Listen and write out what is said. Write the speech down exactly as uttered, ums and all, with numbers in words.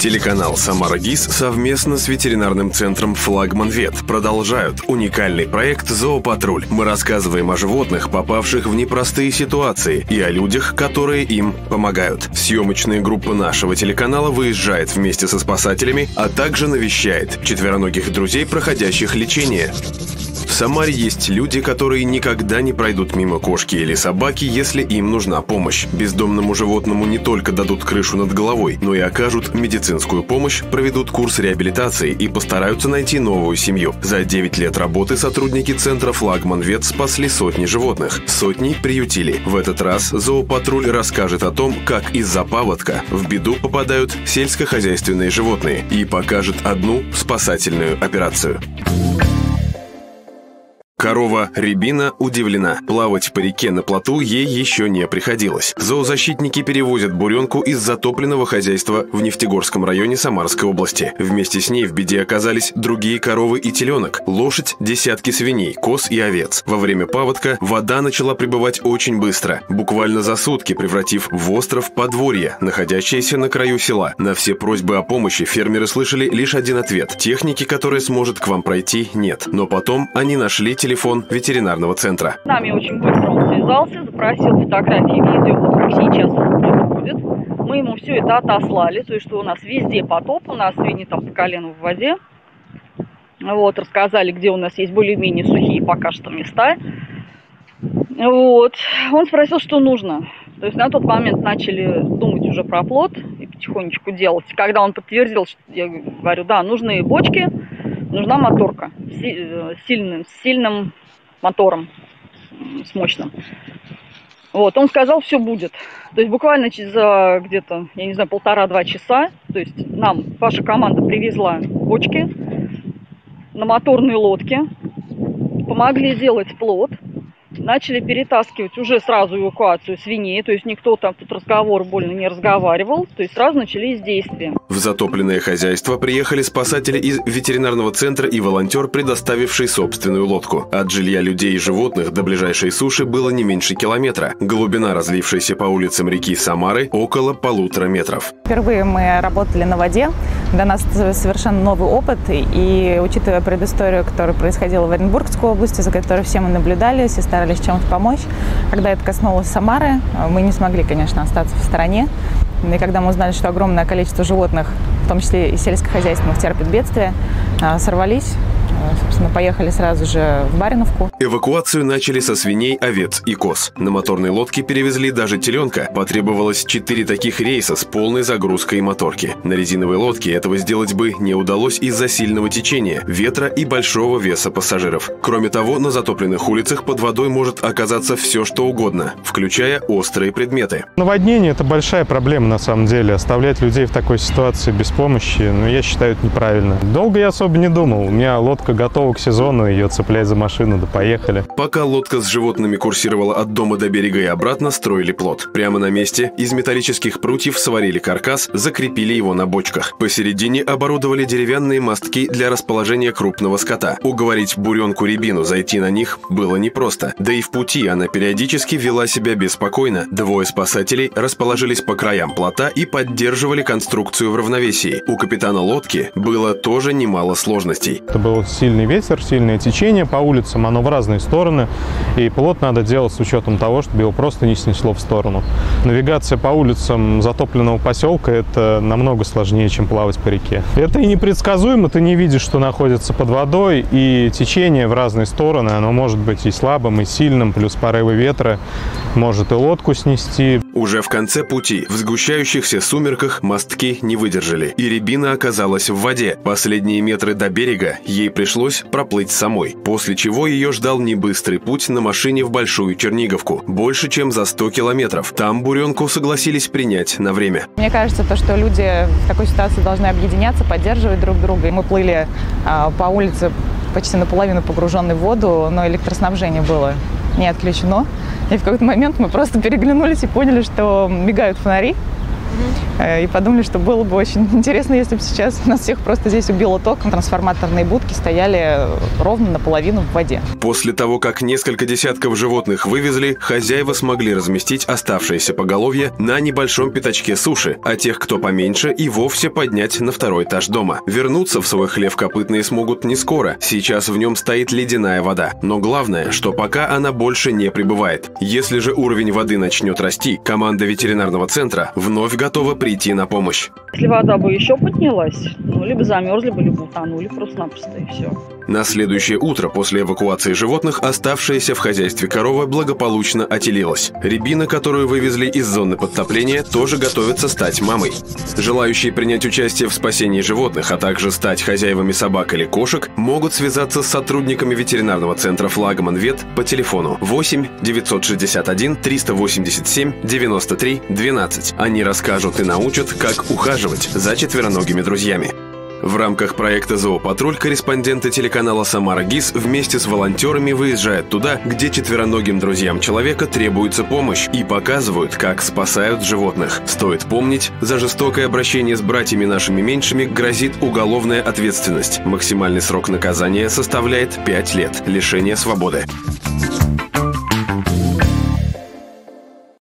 Телеканал «Самара ГИС» совместно с ветеринарным центром «Флагман Вет» продолжают уникальный проект «Зоопатруль». Мы рассказываем о животных, попавших в непростые ситуации, и о людях, которые им помогают. Съемочная группа нашего телеканала выезжает вместе со спасателями, а также навещает четвероногих друзей, проходящих лечение. В Самаре есть люди, которые никогда не пройдут мимо кошки или собаки, если им нужна помощь. Бездомному животному не только дадут крышу над головой, но и окажут медицинскую помощь, проведут курс реабилитации и постараются найти новую семью. За девять лет работы сотрудники центра «Флагман Вет» спасли сотни животных, сотни приютили. В этот раз «Зоопатруль» расскажет о том, как из-за паводка в беду попадают сельскохозяйственные животные, и покажет одну спасательную операцию. Корова Рябина удивлена. Плавать по реке на плоту ей еще не приходилось. Зоозащитники перевозят буренку из затопленного хозяйства в Нефтегорском районе Самарской области. Вместе с ней в беде оказались другие коровы и теленок, лошадь, десятки свиней, коз и овец. Во время паводка вода начала прибывать очень быстро, буквально за сутки превратив в остров подворье, находящееся на краю села. На все просьбы о помощи фермеры слышали лишь один ответ: техники, которая сможет к вам пройти, нет. Но потом они нашли телефон телефон ветеринарного центра. С нами очень быстро он связался, запросил фотографии, видео, вот как сейчас происходит. Мы ему все это отослали, то есть что у нас везде потоп, у нас свиньи там по колено в воде. Вот, рассказали, где у нас есть более-менее сухие пока что места. Вот, он спросил, что нужно. То есть на тот момент начали думать уже про плот и потихонечку делать. Когда он подтвердил, что я говорю, да, нужны бочки, нужна моторка с сильным, с сильным мотором, с мощным. Вот, он сказал, все будет. То есть буквально за где-то, я не знаю, полтора-два часа, то есть нам ваша команда привезла бочки на моторной лодке, помогли сделать плот, начали перетаскивать уже сразу эвакуацию свиней, то есть никто там тут разговор больно не разговаривал, то есть сразу начались действия. В затопленное хозяйство приехали спасатели из ветеринарного центра и волонтер, предоставивший собственную лодку. От жилья людей и животных до ближайшей суши было не меньше километра. Глубина разлившейся по улицам реки Самары около полутора метров. Впервые мы работали на воде. Для нас это совершенно новый опыт. И учитывая предысторию, которая происходила в Оренбургской области, за которой все мы наблюдались и старались чем-то помочь, когда это коснулось Самары, мы не смогли, конечно, остаться в стороне. И когда мы узнали, что огромное количество животных, в том числе и сельскохозяйственных, терпит бедствие, сорвались. Собственно, поехали сразу же в Бариновку. Эвакуацию начали со свиней, овец и коз. На моторной лодке перевезли даже теленка. Потребовалось четыре таких рейса с полной загрузкой моторки. На резиновой лодке этого сделать бы не удалось из-за сильного течения, ветра и большого веса пассажиров. Кроме того, на затопленных улицах под водой может оказаться все, что угодно, включая острые предметы. Наводнение – это большая проблема, на самом деле. Оставлять людей в такой ситуации без помощи, ну, я считаю, это неправильно. Долго я особо не думал. У меня лодка готова к сезону, ее цеплять за машину, да поехали. Пока лодка с животными курсировала от дома до берега и обратно, строили плот. Прямо на месте из металлических прутьев сварили каркас, закрепили его на бочках. Посередине оборудовали деревянные мостки для расположения крупного скота. Уговорить буренку Рябину зайти на них было непросто. Да и в пути она периодически вела себя беспокойно. Двое спасателей расположились по краям плота и поддерживали конструкцию в равновесии. У капитана лодки было тоже немало сложностей. Это был сильный ветер, сильное течение по улицам, оно в разные стороны, и плот надо делать с учетом того, чтобы его просто не снесло в сторону. Навигация по улицам затопленного поселка – это намного сложнее, чем плавать по реке. Это и непредсказуемо, ты не видишь, что находится под водой, и течение в разные стороны, оно может быть и слабым, и сильным, плюс порывы ветра может и лодку снести. Уже в конце пути, в сгущающихся сумерках, мостки не выдержали, и Рябина оказалась в воде. Последние метры до берега ей пришлось проплыть самой, после чего ее ждал небыстрый путь на машине в Большую Черниговку, больше чем за сто километров. Там буренку согласились принять на время. Мне кажется, то, что люди в такой ситуации должны объединяться, поддерживать друг друга. И мы плыли а, по улице почти наполовину погруженной в воду, но электроснабжение было не отключено. И в какой-то момент мы просто переглянулись и поняли, что мигают фонари. И подумали, что было бы очень интересно, если бы сейчас нас всех просто здесь убило током. Трансформаторные будки стояли ровно наполовину в воде. После того, как несколько десятков животных вывезли, хозяева смогли разместить оставшееся поголовье на небольшом пятачке суши, а тех, кто поменьше, и вовсе поднять на второй этаж дома. Вернуться в свой хлев копытные смогут не скоро. Сейчас в нем стоит ледяная вода. Но главное, что пока она больше не прибывает. Если же уровень воды начнет расти, команда ветеринарного центра вновь готова прийти на помощь. Если вода бы еще поднялась, ну, либо замерзли бы, либо утонули просто-напросто, и все. На следующее утро после эвакуации животных оставшаяся в хозяйстве корова благополучно отелилась. Рябина, которую вывезли из зоны подтопления, тоже готовится стать мамой. Желающие принять участие в спасении животных, а также стать хозяевами собак или кошек, могут связаться с сотрудниками ветеринарного центра «Флагман Вет» по телефону восемь девятьсот шестьдесят один триста восемьдесят семь девяносто три двенадцать. Они расскажут и научат, как ухаживать за четвероногими друзьями. В рамках проекта «Зоопатруль» корреспонденты телеканала «Самара ГИС» вместе с волонтерами выезжают туда, где четвероногим друзьям человека требуется помощь, и показывают, как спасают животных. Стоит помнить, за жестокое обращение с братьями нашими меньшими грозит уголовная ответственность. Максимальный срок наказания составляет пять лет лишения свободы.